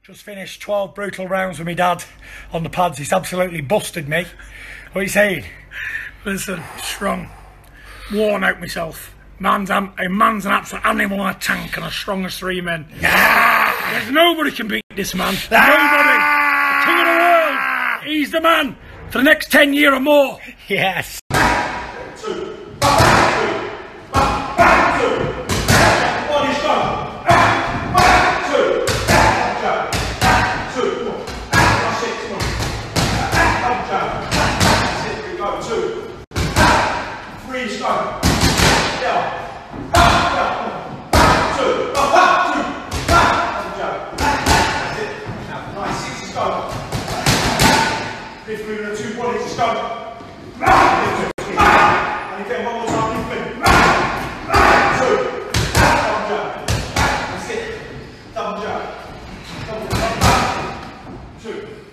Just finished 12 brutal rounds with my dad on the pads. He's absolutely busted me. What are you saying? Listen, strong. Worn out myself. Man's an absolute animal in a tank and as strong as 3 men. There's nobody can beat this man. Nobody. The king of the world. He's the man for the next 10 years or more. Yes. Lift moving the 2 bodies to go. And again, one more time, lift moving. 2. Double jump. That's it. Double jump. Double jump. 2.